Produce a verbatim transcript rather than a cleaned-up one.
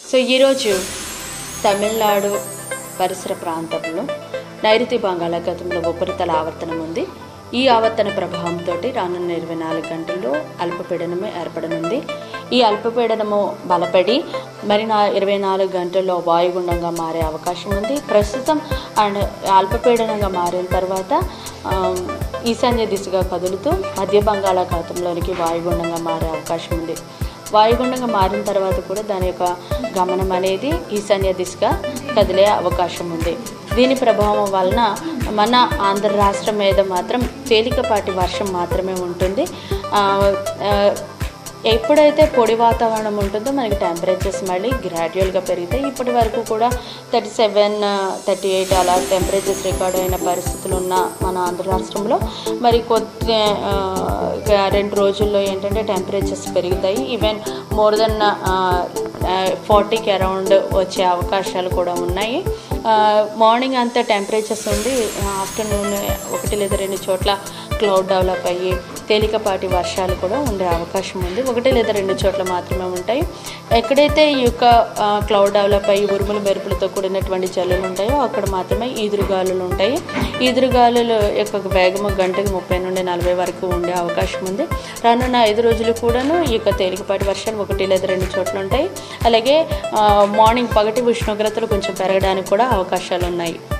So ఈరోజు తమిళనాడు పరిసర ప్రాంతంలో నైరుతి బంగాళాఖాతంలో ఉపరితల ఆవర్తనం ఉంది. ఈ ఆవర్తన ప్రభావంతో రానున్న ఇరవై నాలుగు గంటల్లో అల్పపీడనము ఏర్పడనుంది. ఈ అల్పపీడనము బలపడి మరి నా ఇరవై నాలుగు గంటల్లో వాయుగుండంగా మారే అవకాశం ఉంది. ప్రస్తుతం అండ్ అల్పపీడనంగా మారిన తర్వాత ఈశాన్య దిశగా కదులుతూ మధ్య బంగాళాఖాతంలోనికి వాయుగుండంగా మారే అవకాశం ఉంది. వాయుగుండంగా మారిన తర్వాత కూడా దాని యొక్క గమనం అనేది ఈశాన్య దిశగా కదిలే అవకాశం ఉంది. దీని ప్రభావం వలన మన ఆంధ్ర రాష్ట్రం మీద మాత్రం తేలికపాటి వర్షం మాత్రమే ఉంటుంది. ఎప్పుడైతే పొడి వాతావరణం ఉంటుందో మనకి టెంపరేచర్స్ మళ్ళీ గ్రాడ్యువల్గా పెరుగుతాయి. ఇప్పటి వరకు కూడా థర్టీ సెవెన్ థర్టీ ఎయిట్ అలా టెంపరేచర్స్ రికార్డ్ అయిన పరిస్థితులు ఉన్న మన ఆంధ్ర రాష్ట్రంలో మరి కొద్ది రెండు రోజుల్లో ఏంటంటే టెంపరేచర్స్ పెరుగుతాయి. ఈవెన్ మోర్ దెన్ ఫార్టీకి అరౌండ్ వచ్చే అవకాశాలు కూడా ఉన్నాయి. మార్నింగ్ అంతా టెంపరేచర్స్ ఉండి ఆఫ్టర్నూన్ ఒకటి లేదా రెండు చోట్ల క్లౌడ్ డెవలప్ అయ్యి తేలికపాటి వర్షాలు కూడా ఉండే అవకాశం ఉంది. ఒకటి లేదా రెండు చోట్ల మాత్రమే ఉంటాయి. ఎక్కడైతే ఈ యొక్క క్లౌడ్ డెవలప్ అయ్యి ఉరుములు మెరుపులతో కూడినటువంటి జల్లులు ఉంటాయో అక్కడ మాత్రమే ఈదురుగాలులు ఉంటాయి. ఈదురుగాలుల యొక్క వేగము గంటకు ముప్పై నుండి నలభై వరకు ఉండే అవకాశం ఉంది. రానున్న ఐదు రోజులు కూడాను ఈ యొక్క తేలికపాటి వర్షాలు ఒకటి లేదా రెండు చోట్ల ఉంటాయి. అలాగే మార్నింగ్ పగటి ఉష్ణోగ్రతలు కొంచెం పెరగడానికి కూడా అవకాశాలు ఉన్నాయి.